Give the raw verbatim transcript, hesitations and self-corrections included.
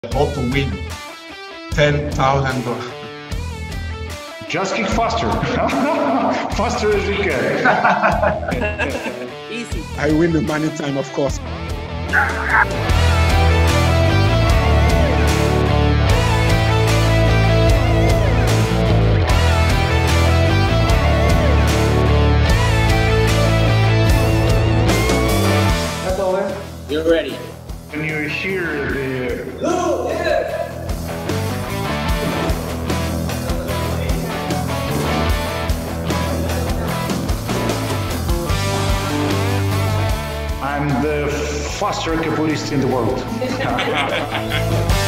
How to win ten thousand dollars. Just kick faster. Faster as you can. Easy. I win the money time, of course. That's over. You're ready. When you hear the... Go! Yeah! I'm the faster capoeirist in the world.